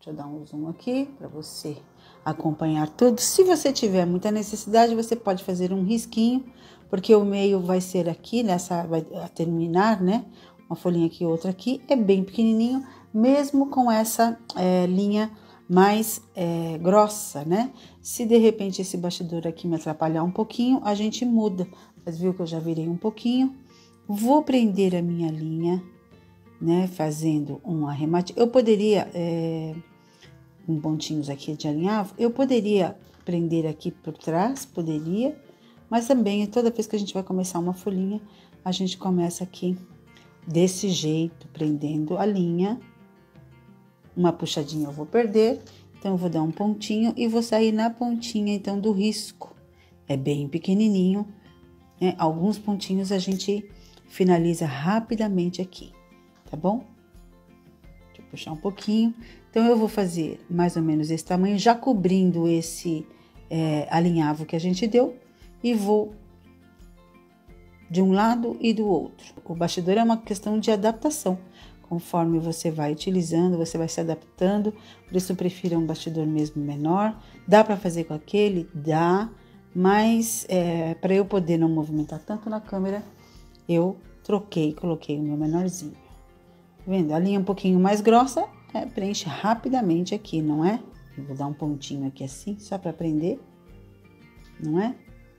Deixa eu dar um zoom aqui para você acompanhar tudo. Se você tiver muita necessidade, você pode fazer um risquinho, porque o meio vai ser aqui, vai terminar, né? Uma folhinha aqui, outra aqui, é bem pequenininho, mesmo com essa linha mais grossa, né? Se de repente esse bastidor aqui me atrapalhar um pouquinho, a gente muda. Mas viu que eu já virei um pouquinho. Vou prender a minha linha, né? Fazendo um arremate. Eu poderia, com pontinhos aqui de alinhavo, eu poderia prender aqui por trás, poderia. Mas também, toda vez que a gente vai começar uma folhinha, a gente começa aqui desse jeito, prendendo a linha. Uma puxadinha eu vou perder, então eu vou dar um pontinho e vou sair na pontinha, então, do risco. É bem pequenininho, né? Alguns pontinhos a gente finaliza rapidamente aqui, tá bom? Deixa eu puxar um pouquinho. Então, eu vou fazer mais ou menos esse tamanho, já cobrindo esse alinhavo que a gente deu, e vou de um lado e do outro. O bastidor é uma questão de adaptação. Conforme você vai utilizando, você vai se adaptando. Por isso eu prefiro um bastidor mesmo menor. Dá para fazer com aquele? Dá. Mas para eu poder não movimentar tanto na câmera, eu troquei, coloquei o meu menorzinho. Tá vendo? A linha um pouquinho mais grossa, preenche rapidamente aqui, não é? Eu vou dar um pontinho aqui assim, só para prender, não é?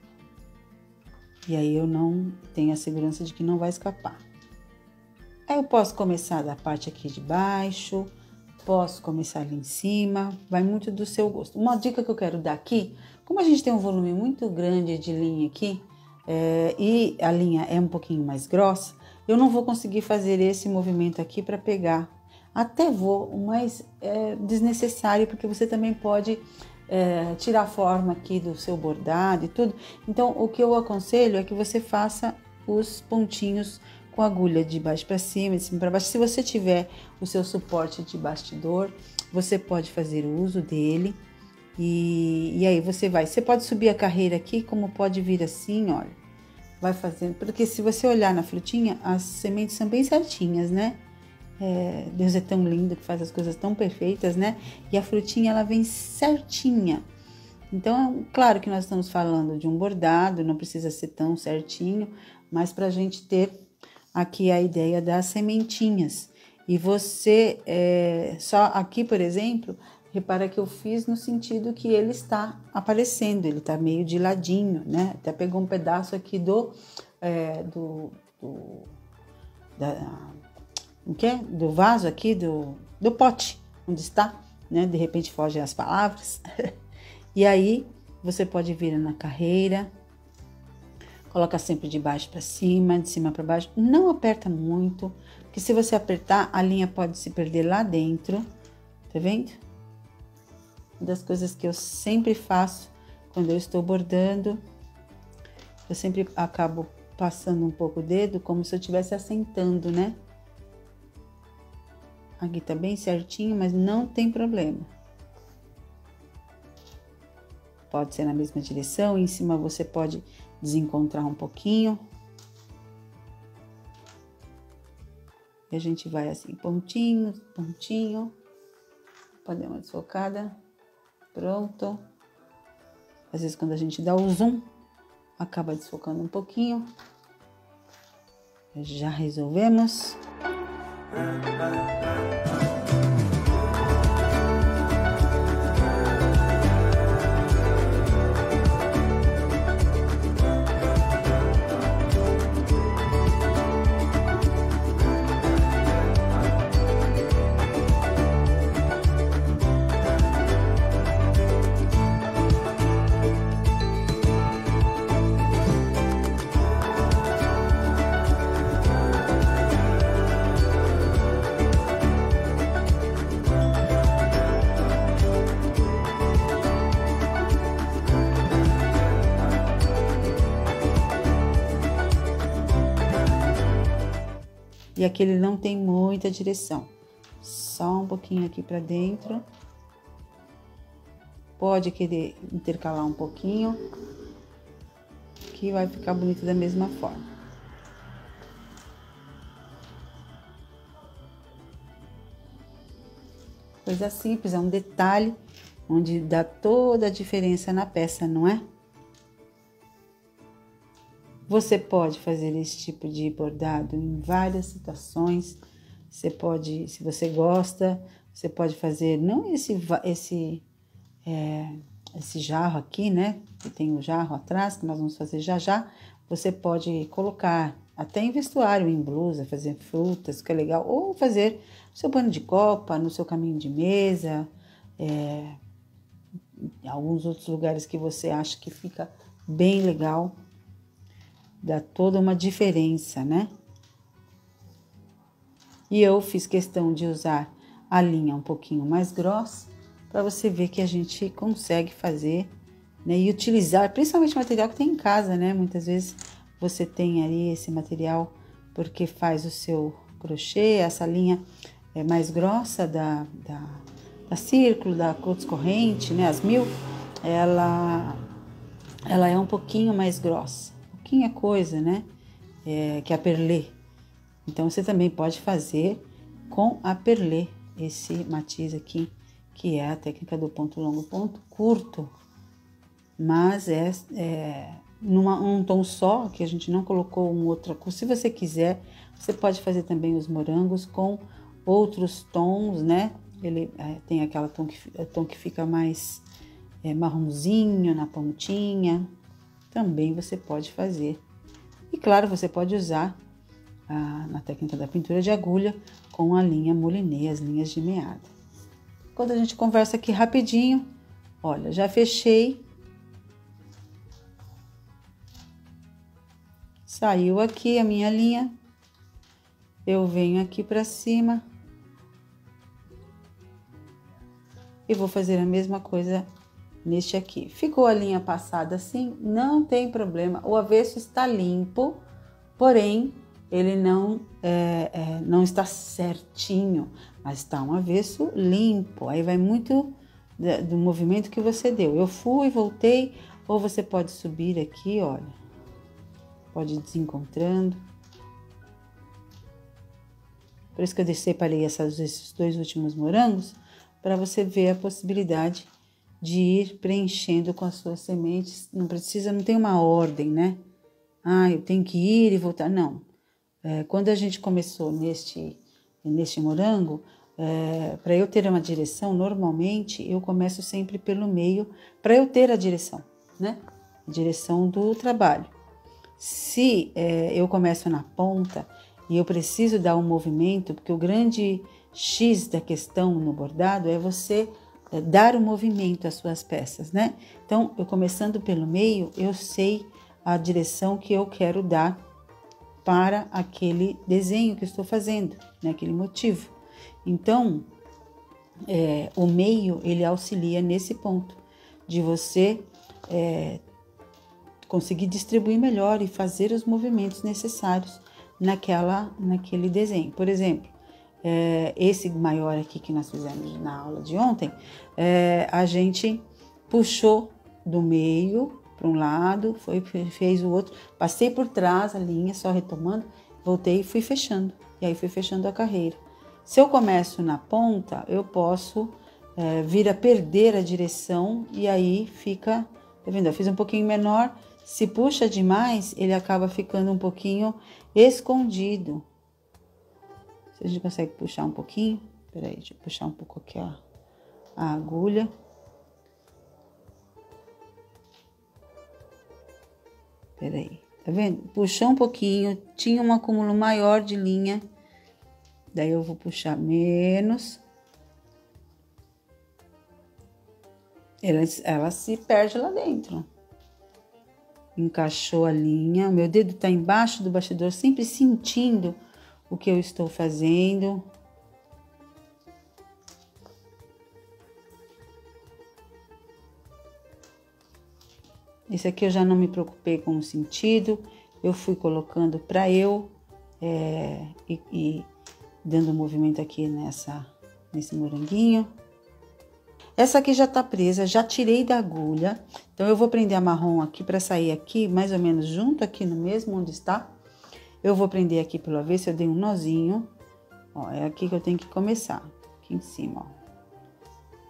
E aí eu não tenho a segurança de que não vai escapar. Aí eu posso começar da parte aqui de baixo, posso começar ali em cima, vai muito do seu gosto. Uma dica que eu quero dar aqui, como a gente tem um volume muito grande de linha aqui, e a linha é um pouquinho mais grossa, eu não vou conseguir fazer esse movimento aqui para pegar. Até vou, mas é desnecessário, porque você também pode tirar a forma aqui do seu bordado e tudo. Então, o que eu aconselho é que você faça os pontinhos com agulha de baixo para cima, de cima para baixo. Se você tiver o seu suporte de bastidor, você pode fazer o uso dele. E aí você pode subir a carreira aqui, como pode vir assim, olha. Vai fazendo, porque se você olhar na frutinha, as sementes são bem certinhas, né? Deus é tão lindo que faz as coisas tão perfeitas, né? E a frutinha, ela vem certinha. Então, claro que nós estamos falando de um bordado, não precisa ser tão certinho, mas para a gente ter aqui a ideia das sementinhas. E você, só aqui, por exemplo, repara que eu fiz no sentido que ele está aparecendo, ele está meio de ladinho, né? Até pegou um pedaço aqui do vaso aqui, do pote, onde está, né? De repente fogem as palavras. E aí, você pode vir na carreira, coloca sempre de baixo para cima, de cima para baixo. Não aperta muito, porque se você apertar, a linha pode se perder lá dentro. Tá vendo? Uma das coisas que eu sempre faço quando eu estou bordando, eu sempre acabo passando um pouco o dedo, como se eu estivesse assentando, né? Aqui tá bem certinho, mas não tem problema. Pode ser na mesma direção, em cima você pode desencontrar um pouquinho. E a gente vai assim, pontinho, pontinho. Pode dar uma desfocada. Pronto. Às vezes quando a gente dá o zoom, acaba desfocando um pouquinho. Já resolvemos. E aqui ele não tem muita direção, só um pouquinho aqui pra dentro. Pode querer intercalar um pouquinho, que vai ficar bonito da mesma forma. coisa simples, é um detalhe onde dá toda a diferença na peça, não é? Você pode fazer esse tipo de bordado em várias situações. Você pode, se você gosta, você pode fazer, não esse jarro aqui, né? Que tem o jarro atrás, que nós vamos fazer já já. Você pode colocar até em vestuário, em blusa, fazer frutas, que é legal. Ou fazer no seu pano de copa, no seu caminho de mesa, em alguns outros lugares que você acha que fica bem legal. Dá toda uma diferença, né? E eu fiz questão de usar a linha um pouquinho mais grossa, para você ver que a gente consegue fazer, né? E utilizar, principalmente o material que tem em casa, né? Muitas vezes você tem ali esse material porque faz o seu crochê, essa linha é mais grossa da Círculo, da Coutos Corrente, né? As 1000, ela é um pouquinho mais grossa. Pouquinha coisa, né? Que a perlê. Então, você também pode fazer com a perlê esse matiz aqui, que é a técnica do ponto longo, ponto curto. Mas um tom só, que a gente não colocou uma outra cor. Se você quiser, você pode fazer também os morangos com outros tons, né? Ele tem aquela tom que fica mais marronzinho na pontinha. Também você pode fazer. E claro, você pode usar na técnica da pintura de agulha com a linha mouliné, as linhas de meada. Quando a gente conversa aqui rapidinho, olha, já fechei. Saiu aqui a minha linha. Eu venho aqui para cima. E vou fazer a mesma coisa neste aqui. Ficou a linha passada assim, não tem problema. O avesso está limpo, porém, ele não está certinho, mas está um avesso limpo. Aí vai muito do movimento que você deu. Eu fui, voltei, ou você pode subir aqui, olha. Pode ir desencontrando. Por isso que eu separei esses 2 últimos morangos, para você ver a possibilidade de ir preenchendo com as suas sementes. Não tem uma ordem, né? Eu tenho que ir e voltar. Não. Quando a gente começou neste morango, para eu ter uma direção, normalmente eu começo sempre pelo meio, para eu ter a direção, né? A direção do trabalho. Se eu começo na ponta e eu preciso dar um movimento, porque o grande X da questão no bordado é você dar o movimento às suas peças, né? Então, eu começando pelo meio, eu sei a direção que eu quero dar para aquele desenho que eu estou fazendo, né? Aquele motivo. Então, o meio, ele auxilia nesse ponto, de você conseguir distribuir melhor e fazer os movimentos necessários naquele desenho. Por exemplo, esse maior aqui que nós fizemos na aula de ontem, a gente puxou do meio para um lado, fez o outro, passei por trás a linha, só retomando, voltei e fui fechando. E aí fui fechando a carreira. Se eu começo na ponta, eu posso vir a perder a direção e aí fica, tá vendo? Eu fiz um pouquinho menor, se puxa demais, ele acaba ficando um pouquinho escondido. A gente consegue puxar um pouquinho. Peraí, deixa eu puxar um pouco aqui, ó, a agulha. Peraí, tá vendo? Puxou um pouquinho, tinha um acúmulo maior de linha. Daí eu vou puxar menos. Ela se perde lá dentro. Encaixou a linha. O meu dedo tá embaixo do bastidor, sempre sentindo o que eu estou fazendo. Esse aqui eu já não me preocupei com o sentido. Eu fui colocando para eu e dando movimento aqui nesse moranguinho. Essa aqui já tá presa, já tirei da agulha. Então, eu vou prender a marrom aqui para sair aqui, mais ou menos junto aqui no mesmo onde está. Eu vou prender aqui pelo avesso, eu dei um nozinho. Ó, é aqui que eu tenho que começar, aqui em cima, ó.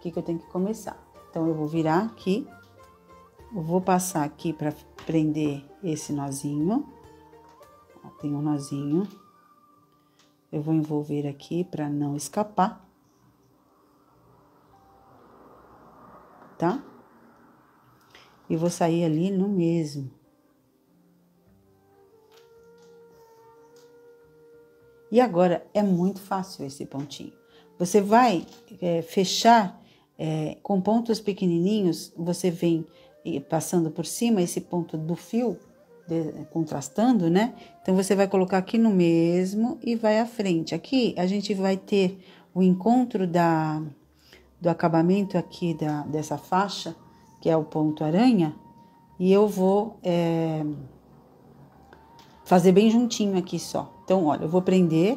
aqui que eu tenho que começar. Então, eu vou virar aqui, eu vou passar aqui para prender esse nozinho. Ó, tem um nozinho. Eu vou envolver aqui para não escapar. Tá? E vou sair ali no mesmo. E agora, é muito fácil esse pontinho. Você vai fechar com pontos pequenininhos, você vem passando por cima esse ponto do fio, contrastando, né? Então, você vai colocar aqui no mesmo e vai à frente. Aqui, a gente vai ter o encontro do acabamento aqui dessa faixa, que é o ponto aranha, e eu vou fazer bem juntinho aqui só. Então, olha, eu vou prender.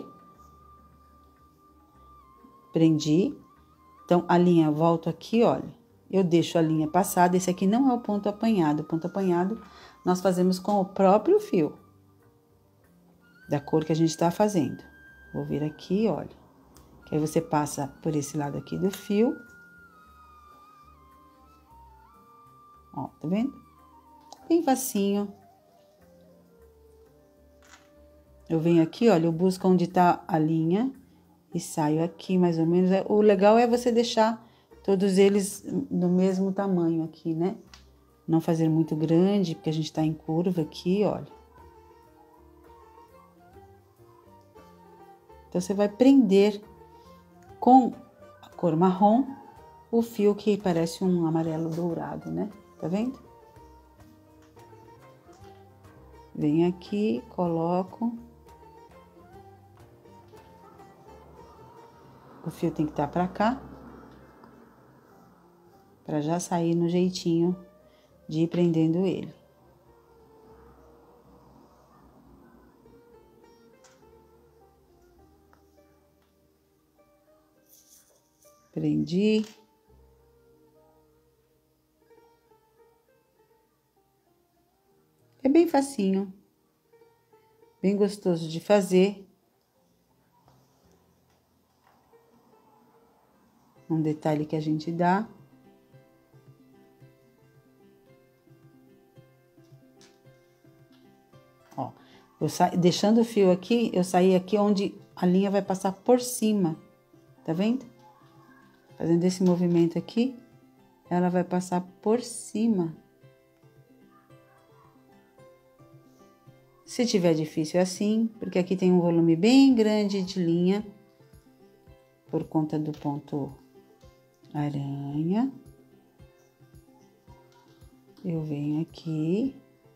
Prendi. Então, a linha, eu volto aqui, olha. Eu deixo a linha passada. Esse aqui não é o ponto apanhado. O ponto apanhado nós fazemos com o próprio fio. Da cor que a gente tá fazendo. Vou vir aqui, olha. Que aí você passa por esse lado aqui do fio. Ó, tá vendo? Bem facinho. Eu venho aqui, olha, eu busco onde tá a linha e saio aqui mais ou menos. O legal é você deixar todos eles do mesmo tamanho aqui, né? Não fazer muito grande, porque a gente tá em curva aqui, olha. Então, você vai prender com a cor marrom o fio que parece um amarelo dourado, né? Tá vendo? Venho aqui, coloco. O fio tem que estar pra cá, pra já sair no jeitinho de ir prendendo ele. Prendi. É bem facinho, bem gostoso de fazer. Um detalhe que a gente dá. Ó, deixando o fio aqui, eu saí aqui onde a linha vai passar por cima, tá vendo? Fazendo esse movimento aqui, ela vai passar por cima. Se tiver difícil assim, porque aqui tem um volume bem grande de linha, por conta do ponto aranha, eu venho aqui,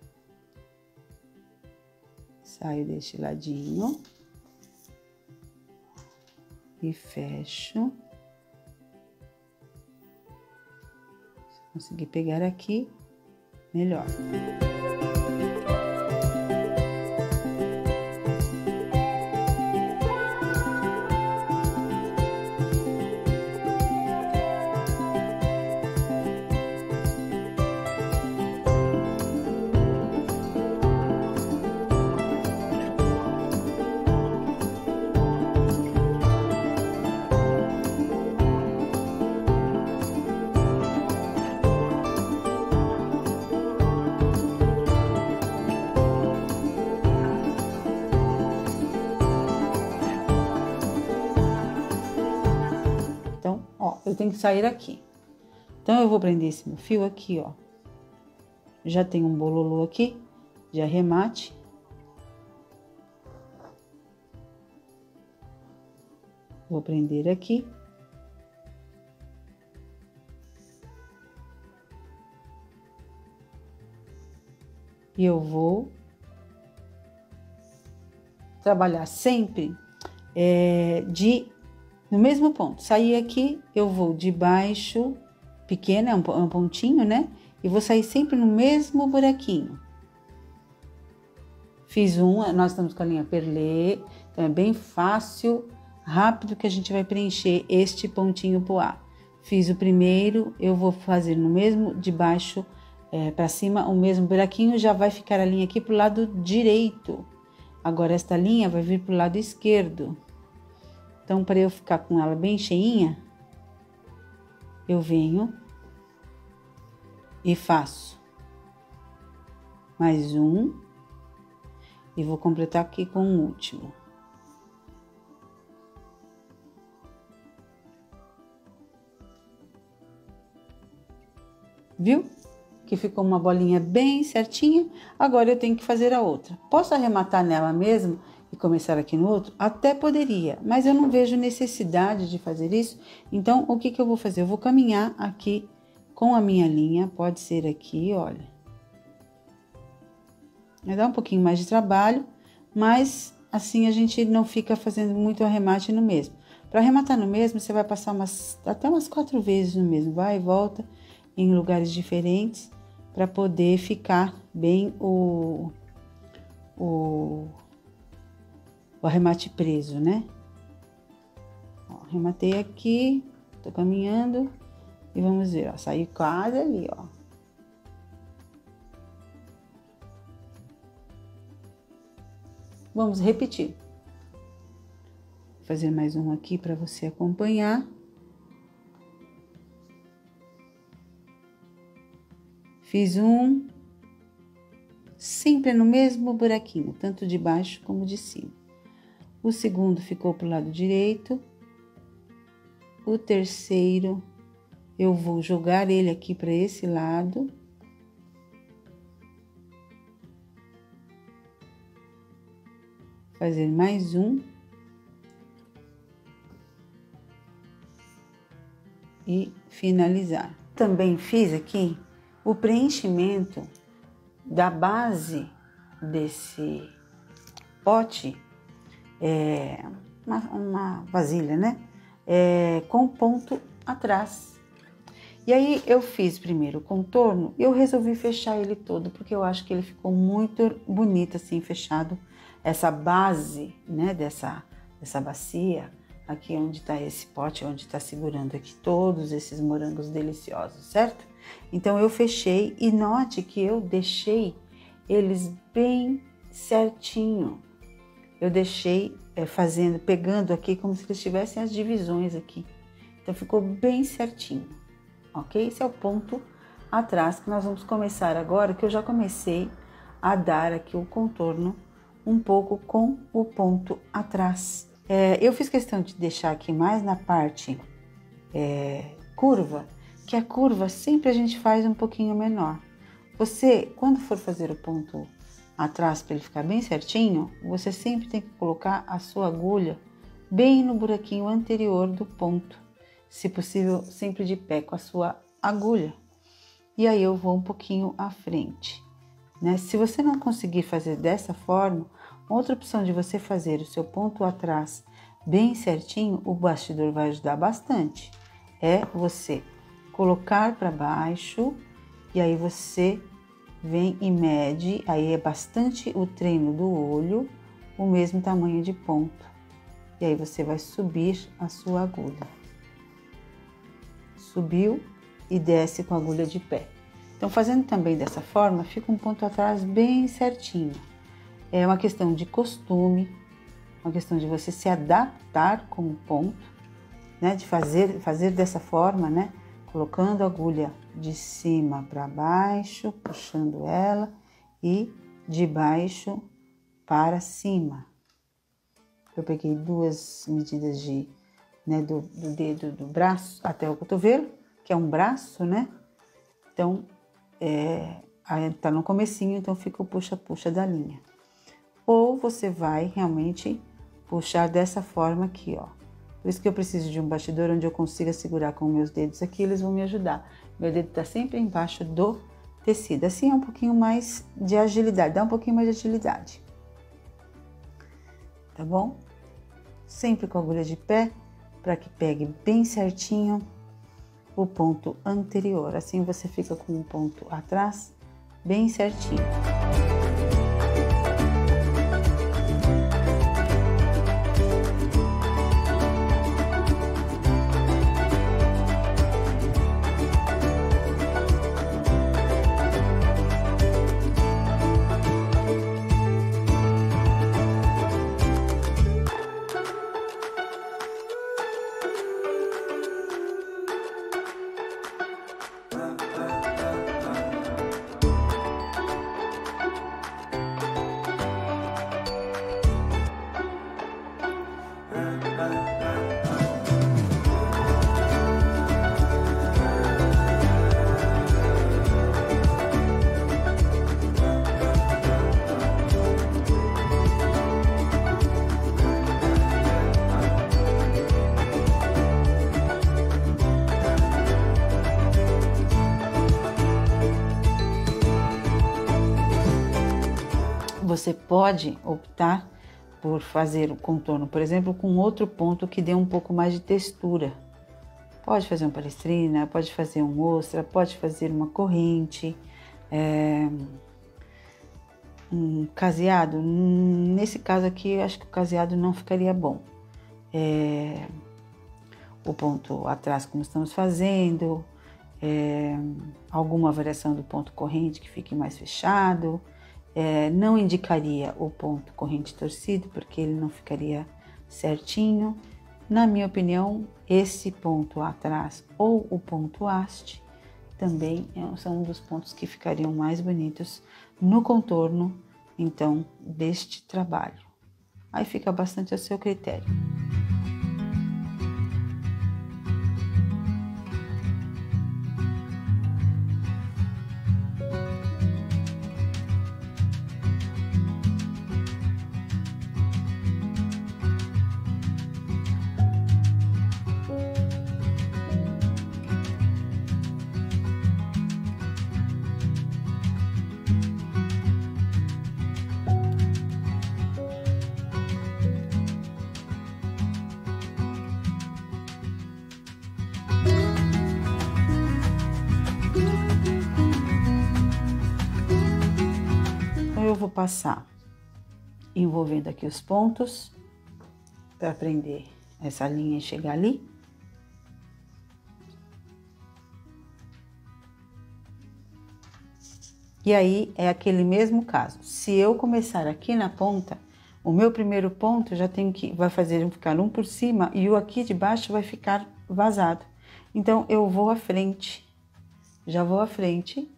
saio deste ladinho e fecho. Se conseguir pegar aqui, melhor. Então, ó, eu tenho que sair aqui. Então, eu vou prender esse meu fio aqui, ó. Já tem um bololô aqui de arremate. Vou prender aqui. E eu vou trabalhar sempre no mesmo ponto. Sair aqui, eu vou de baixo, pequeno, é um pontinho, né? E vou sair sempre no mesmo buraquinho. Fiz nós estamos com a linha perlê, então é bem fácil, rápido que a gente vai preencher este pontinho poá. Fiz o primeiro, eu vou fazer no mesmo, de baixo para cima, o mesmo buraquinho, já vai ficar a linha aqui pro lado direito. Agora, esta linha vai vir pro lado esquerdo. Então, para eu ficar com ela bem cheinha, eu venho e faço mais um e vou completar aqui com o último. Viu? Que ficou uma bolinha bem certinha. Agora eu tenho que fazer a outra. Posso arrematar nela mesmo e começar aqui no outro? Até poderia, mas eu não vejo necessidade de fazer isso. Então, o que eu vou fazer? Eu vou caminhar aqui com a minha linha. Pode ser aqui, olha. Vai dar um pouquinho mais de trabalho, mas assim a gente não fica fazendo muito arremate no mesmo. Para arrematar no mesmo, você vai passar até umas 4 vezes no mesmo. Vai e volta em lugares diferentes para poder ficar bem o arremate preso, né? Ó, arrematei aqui, tô caminhando e vamos ver, ó, saiu quase ali, ó. Vamos repetir. Vou fazer mais um aqui para você acompanhar. Fiz um, sempre no mesmo buraquinho, tanto de baixo como de cima. O segundo ficou pro lado direito. O terceiro, eu vou jogar ele aqui para esse lado. Fazer mais um. E finalizar. Também fiz aqui o preenchimento da base desse pote, uma vasilha, né? Com ponto atrás. E aí eu fiz primeiro o contorno, eu resolvi fechar ele todo, porque eu acho que ele ficou muito bonito assim, fechado. Essa base, né, dessa bacia, aqui onde tá esse pote, onde tá segurando aqui todos esses morangos deliciosos, certo? Então, eu fechei e note que eu deixei eles bem certinho. Eu deixei pegando aqui como se eles tivessem as divisões aqui. Então, ficou bem certinho, ok? Esse é o ponto atrás que nós vamos começar agora, que eu já comecei a dar aqui o contorno um pouco com o ponto atrás. Eu fiz questão de deixar aqui mais na parte curva, que a curva sempre a gente faz um pouquinho menor. Você, quando for fazer o ponto atrás para ele ficar bem certinho, você sempre tem que colocar a sua agulha bem no buraquinho anterior do ponto. Se possível, sempre de pé com a sua agulha. E aí eu vou um pouquinho à frente, né? Se você não conseguir fazer dessa forma, outra opção de você fazer o seu ponto atrás bem certinho, o bastidor vai ajudar bastante. É você colocar para baixo e aí você vem e mede, aí é bastante o treino do olho, o mesmo tamanho de ponto. E aí você vai subir a sua agulha. Subiu e desce com a agulha de pé. Então, fazendo também dessa forma, fica um ponto atrás bem certinho. É uma questão de costume, uma questão de você se adaptar com o ponto, né? De fazer dessa forma, né? Colocando a agulha de cima para baixo, puxando ela e de baixo para cima. Eu peguei 2 medidas do dedo do braço até o cotovelo, que é um braço, né? Então, tá no comecinho, então fica o puxa-puxa da linha. Ou você vai realmente puxar dessa forma aqui, ó. Por isso que eu preciso de um bastidor onde eu consiga segurar com meus dedos aqui, eles vão me ajudar. Meu dedo tá sempre embaixo do tecido. Assim é um pouquinho mais de agilidade, dá um pouquinho mais de agilidade. Tá bom? Sempre com a agulha de pé, para que pegue bem certinho o ponto anterior. Assim você fica com o ponto atrás bem certinho. Você pode optar por fazer o contorno, por exemplo, com outro ponto que dê um pouco mais de textura. Pode fazer uma palestrina, pode fazer um ostra, pode fazer uma corrente, um caseado. Nesse caso aqui, eu acho que o caseado não ficaria bom. O ponto atrás, como estamos fazendo, alguma variação do ponto corrente que fique mais fechado. Não indicaria o ponto corrente torcido, porque ele não ficaria certinho. Na minha opinião, esse ponto atrás ou o ponto haste também são um dos pontos que ficariam mais bonitos no contorno, então, deste trabalho. Aí fica bastante a seu critério. Eu vou passar envolvendo aqui os pontos para prender essa linha e chegar ali. E aí é aquele mesmo caso. Se eu começar aqui na ponta, o meu primeiro ponto já vai ficar um por cima e o aqui de baixo vai ficar vazado. Então eu vou à frente, já vou à frente.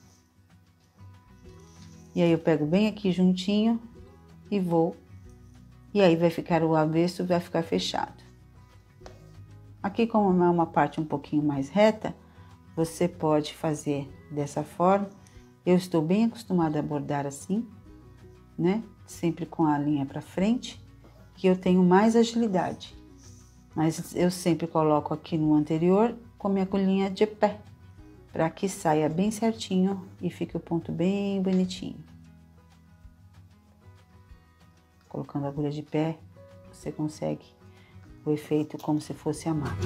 E aí eu pego bem aqui juntinho e vou. E aí vai ficar o avesso, vai ficar fechado. Aqui, como é uma parte um pouquinho mais reta, você pode fazer dessa forma. Eu estou bem acostumada a bordar assim, né? Sempre com a linha para frente, que eu tenho mais agilidade. Mas eu sempre coloco aqui no anterior com a minha agulhinha de pé, para que saia bem certinho e fique o ponto bem bonitinho. Colocando a agulha de pé, você consegue o efeito como se fosse a máquina.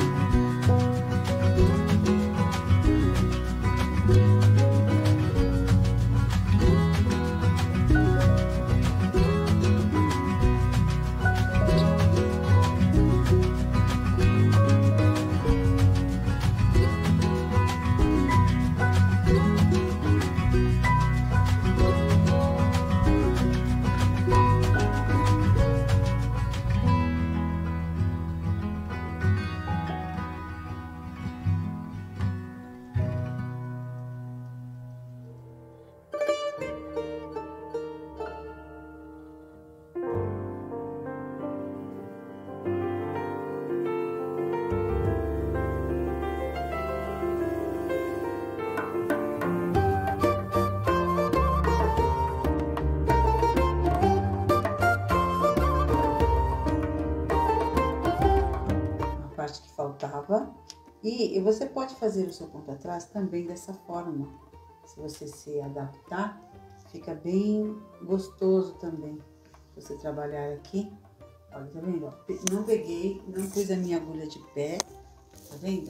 Parte que faltava, e você pode fazer o seu ponto atrás também dessa forma. Se você se adaptar, fica bem gostoso também você trabalhar aqui. Olha, tá vendo? Não peguei, não pus a minha agulha de pé, tá vendo?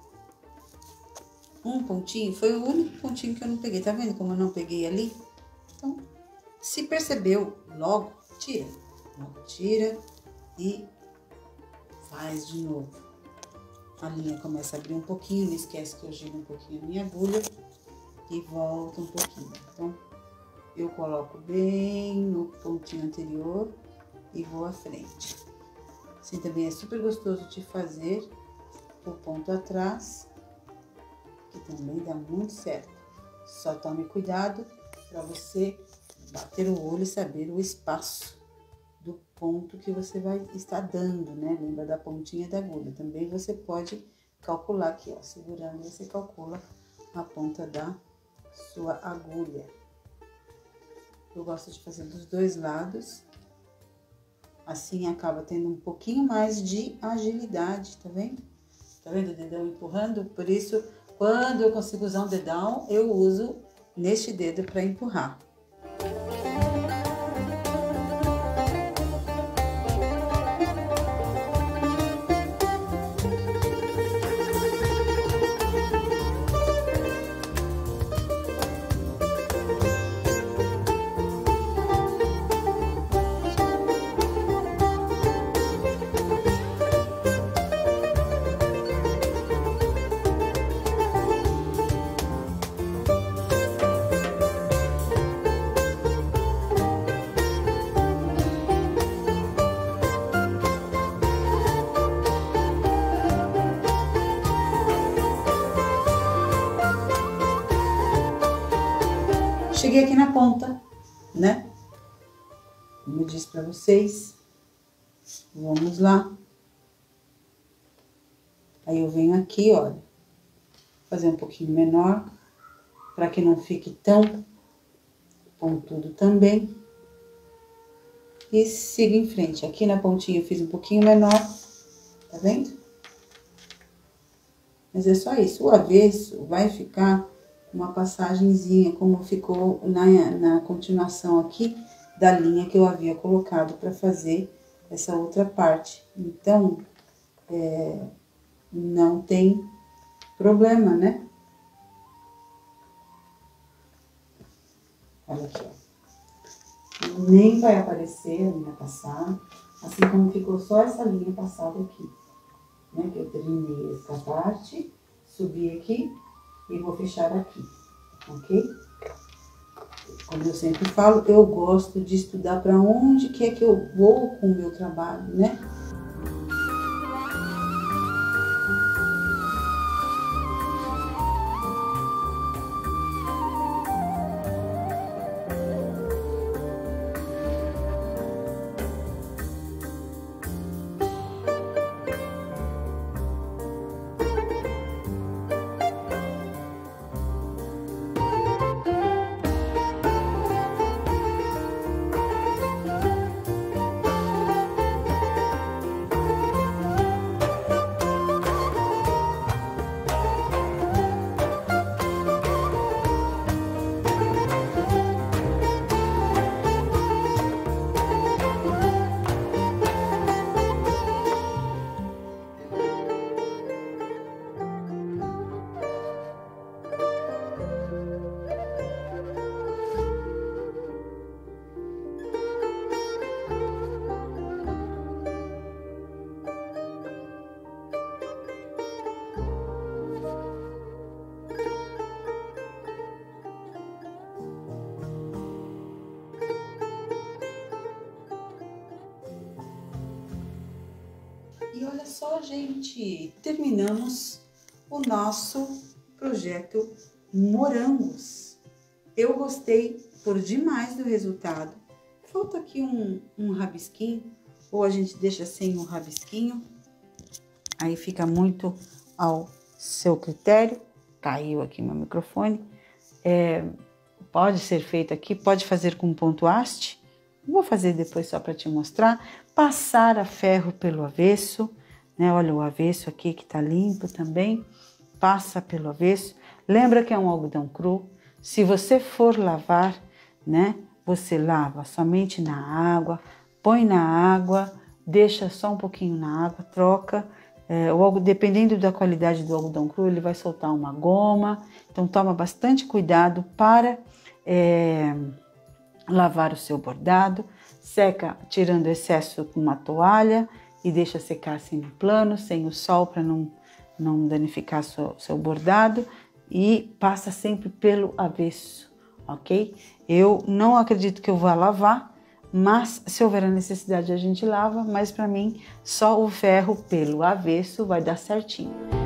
Um pontinho, foi o único pontinho que eu não peguei, tá vendo como eu não peguei ali? Então, se percebeu, logo tira e faz de novo. A linha começa a abrir um pouquinho, não esquece que eu giro um pouquinho a minha agulha e volta um pouquinho. Então, eu coloco bem no pontinho anterior e vou à frente. Assim também é super gostoso de fazer o ponto atrás, que também dá muito certo. Só tome cuidado para você bater o olho e saber o espaço do ponto que você vai estar dando, né? Lembra da pontinha da agulha. Também você pode calcular aqui, ó, segurando, você calcula a ponta da sua agulha. Eu gosto de fazer dos dois lados, assim acaba tendo um pouquinho mais de agilidade, tá vendo? Tá vendo o dedão empurrando? Por isso, quando eu consigo usar um dedão, eu uso neste dedo para empurrar. cheguei aqui na ponta, né? Como eu disse pra vocês. Vamos lá. Aí eu venho aqui, olha. Fazer um pouquinho menor. Pra que não fique tão pontudo também. E sigo em frente. Aqui na pontinha eu fiz um pouquinho menor. Tá vendo? Mas é só isso. O avesso vai ficar uma passagenzinha, como ficou na continuação aqui da linha que eu havia colocado para fazer essa outra parte. Então, não tem problema, né? Olha aqui, ó. Nem vai aparecer a linha passada, assim como ficou só essa linha passada aqui, né? Que eu terminei essa parte, subi aqui e vou fechar aqui, ok? Como eu sempre falo, eu gosto de estudar para onde que é que eu vou com o meu trabalho, né? E olha só, gente, terminamos o nosso projeto morangos. Eu gostei por demais do resultado. Falta aqui um rabisquinho, ou a gente deixa sem o rabisquinho. Aí fica muito ao seu critério. Caiu aqui meu microfone. Pode ser feito aqui, pode fazer com ponto haste. Vou fazer depois só para te mostrar. Passar a ferro pelo avesso, né? Olha o avesso aqui que tá limpo também. Passa pelo avesso. Lembra que é um algodão cru. Se você for lavar, né? Você lava somente na água, põe na água, deixa só um pouquinho na água, troca. Dependendo da qualidade do algodão cru, ele vai soltar uma goma. Então, toma bastante cuidado para lavar o seu bordado. Seca tirando o excesso com uma toalha e deixa secar assim no plano, sem o sol, para não danificar seu bordado. E passa sempre pelo avesso, ok? Eu não acredito que eu vá lavar, mas se houver a necessidade a gente lava, mas para mim só o ferro pelo avesso vai dar certinho.